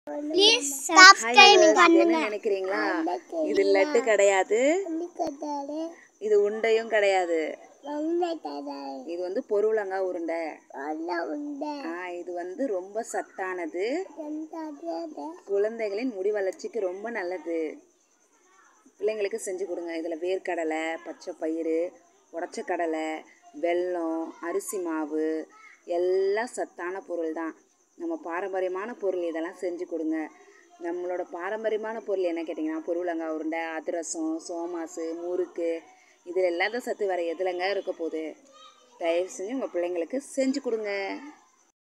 Please subscribe பண்ணுங்க. என்ன நினைக்கிறீங்களா? இது லட்டு கிடையாது, இது உண்டையும் கிடையாது. இது வந்து பொருளங்காய் உருண்டை. இது வந்து ரொம்ப சத்தானது, குழந்தைகளின் முடி வளர்ச்சிக்கு ரொம்ப நல்லது. பிள்ளைங்களுக்கு செஞ்சு கொடுங்க. இதில் வேர்க்கடலை, பச்சை பயிறு, உடச்ச கடலை, வெல்லம், அரிசி மாவு எல்லாம் சத்தான பொருள் தான். நம்ம பாரம்பரியமான பொருள் இதெல்லாம் செஞ்சு கொடுங்க. நம்மளோட பாரம்பரியமான பொருள் என்ன கேட்டிங்கன்னா, பொருளங்காய் உருண்டை, அதிரசம், சோமாசு, முறுக்கு, இதில் இல்லாத சத்து வேறு எதுலங்க இருக்க போகுது? தயவு செஞ்சு உங்கள் பிள்ளைங்களுக்கு செஞ்சு கொடுங்க.